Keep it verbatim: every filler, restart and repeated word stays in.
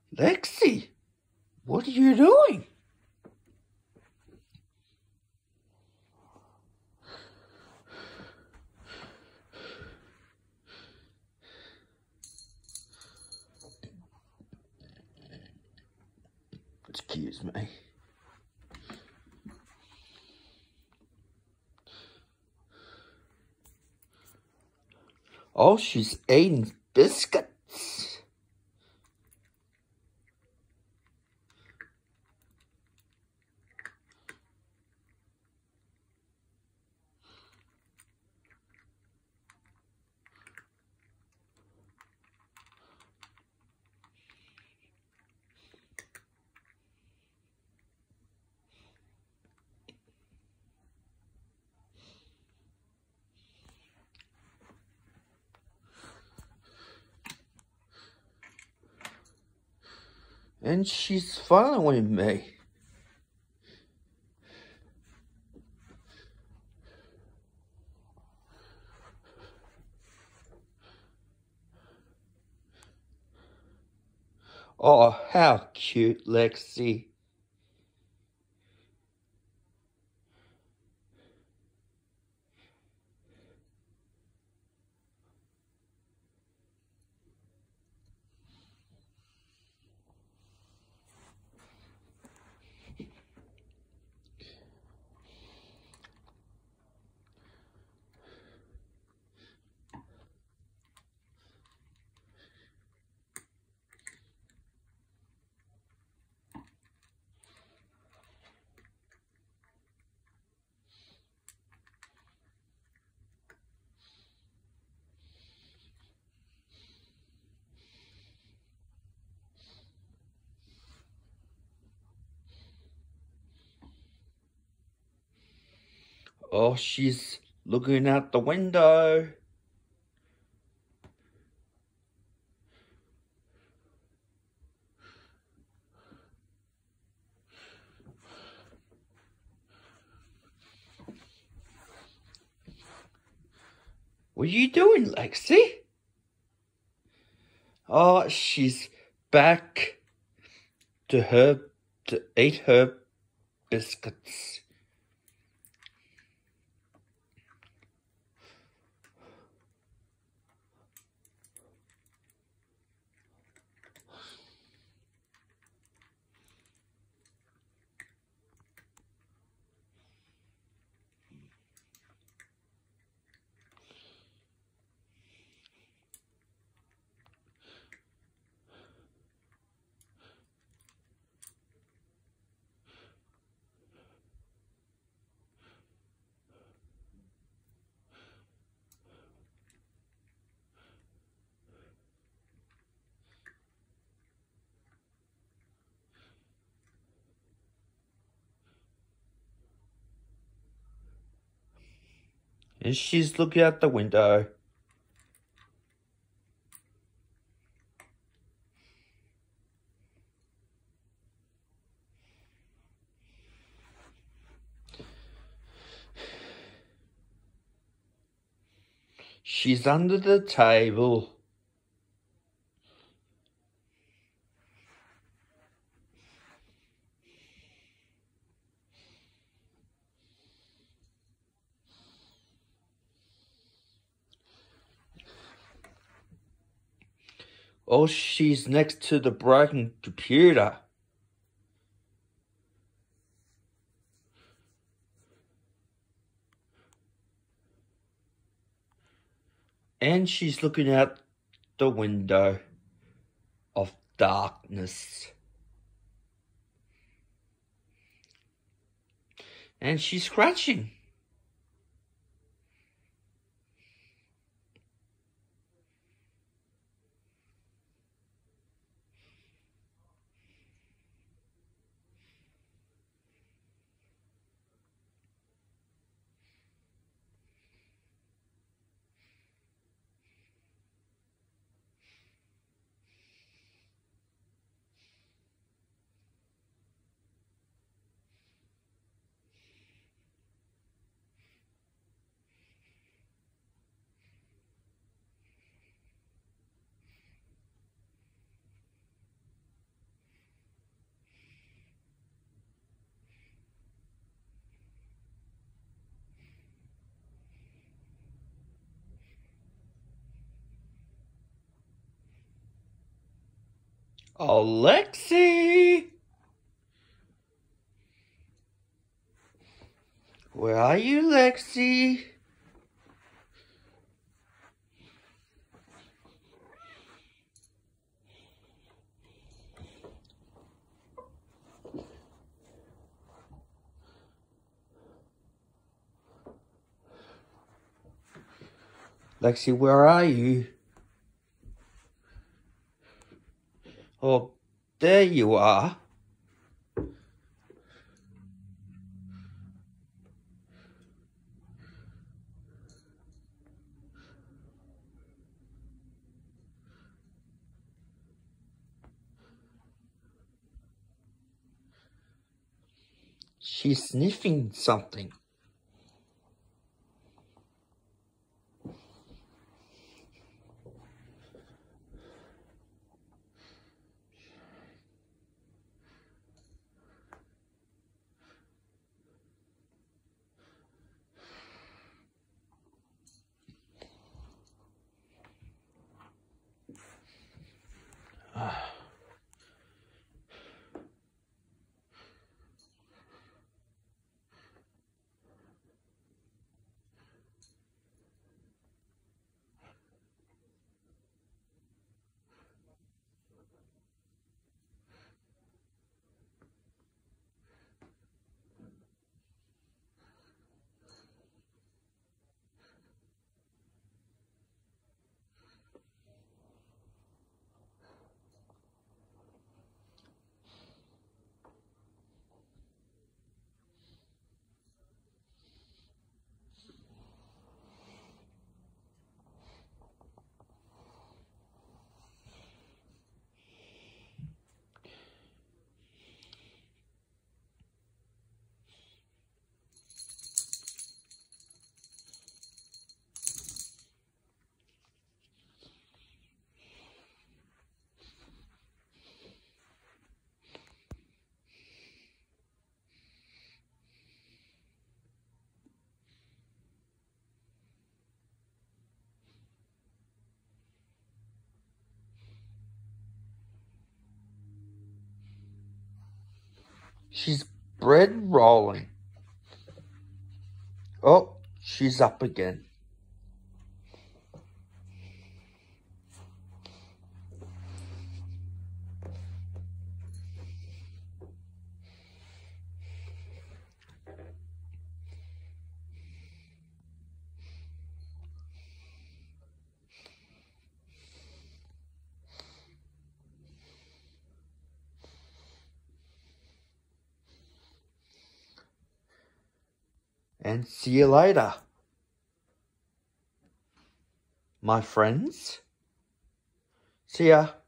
Lexi, what are you doing? Excuse me. Oh, she's eating biscuits. And she's following me. Oh, how cute, Lexi. Oh, she's looking out the window. What are you doing, Lexi? Oh, she's back to her to eat her biscuits. And she's looking out the window. She's under the table. Oh, she's next to the broken computer. And she's looking out the window of darkness. And she's scratching. Oh, Lexi! Where are you, Lexi? Lexi, where are you? Oh, there you are. She's sniffing something. She's bread rolling. Oh, she's up again. And see you later, my friends. See ya.